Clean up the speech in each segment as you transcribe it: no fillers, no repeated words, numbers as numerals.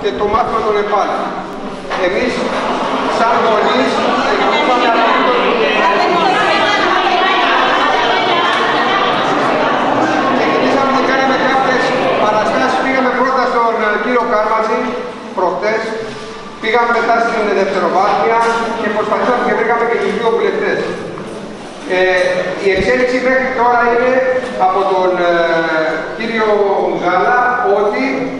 και το μάθημα των επάλων. Εμείς, σαν γονείς, ξεκινήσαμε και κάναμε κάποιες παραστάσεις. Πήγαμε πρώτα στον κύριο Κάρματζη, προχτές. Πήγαμε μετά στην δευτεροβάθμια και προσπαθήσαμε και βρήκαμε και τους δύο βουλευτές. Η εξέλιξη μέχρι τώρα είναι από τον κύριο Μουζάλα ότι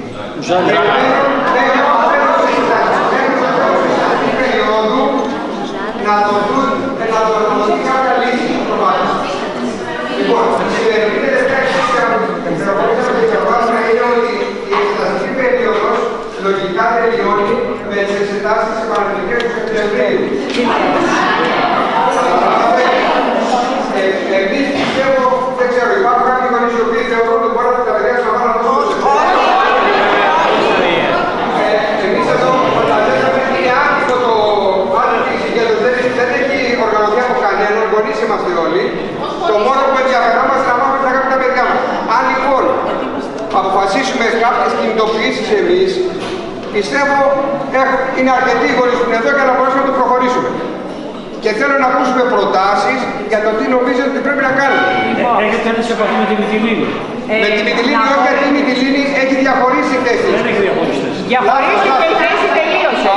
να δοθούν κάποια λύση στο πρόβλημα. Λοιπόν, η σημερινή είναι ότι η εξεταστική περίοδος λογικά τελειώνει με τις εξετάσεις σε παραδοτικές του Σεπτεμβρίου. Εμείς πιστεύω, δεν ξέρω, υπάρχουν κάποιοι γονείς οι οποίοι θεωρούν ότι μπορεί να τα παιδιά να βάλουν αυτό. Εμείς εδώ φανταζέσαμε ότι είναι άτυπο το συγκέντρωση, δεν έχει οργανωθεί από κανέναν, γονείς είμαστε όλοι. Το μόνο που ενδιαφερόμαστε να μάθουμε θα κάνουμε τα παιδιά μας. Αν λοιπόν αποφασίσουμε κάποιες κινητοποιήσεις εμείς, πιστεύω είναι αρκετοί οι γονείς που είναι εδώ για να μπορέσουμε να το προχωρήσουμε. Και θέλω να ακούσουμε προτάσεις για το τι νομίζετε ότι πρέπει να κάνουμε. Έχετε έρθει σε επαφή με τη Μυτιλήνη? Με τη Μυτιλήνη, όχι, γιατί η Μυτιλήνη έχει διαχωρίσει η θέση. Δεν έχει διαχωρίσει θέση. Διαχωρίστηκε η θέση, τελείωσε.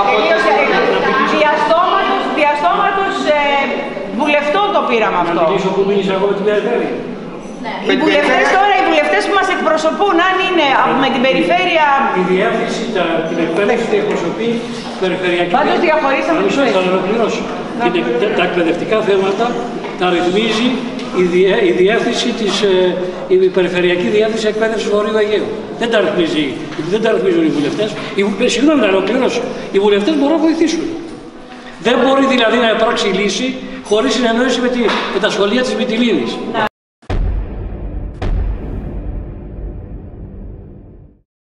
Διαστόματος βουλευτών το πήραμε αυτό. Να μιλήσω που μίλησα εγώ με την περιφέρεια. Οι βουλευτές τώρα, οι βουλευτές που μας εκπροσωπούν, αν είναι με την περιφέρεια... Η διεύθυνση, την εκπαίδευση, την εκπροσωπή, περιφερειακή... Πάντως διαχωρίσαμε τη θέση. Θα ολοκληρώσω. Τα εκπαιδευτικά θέματα τα ρυθμίζει η διεύθυνση η Περιφερειακή Διεύθυνση Εκπαίδευσης Βορείου Αιγαίου. Δεν τα ρυθμίζουν οι βουλευτές. Συγγνώμη, να ολοκληρώσω. Οι βουλευτές μπορούν να βοηθήσουν. Δεν μπορεί δηλαδή να υπάρξει λύση χωρίς συνεννόηση με τα σχολεία της Μυτιλήνης.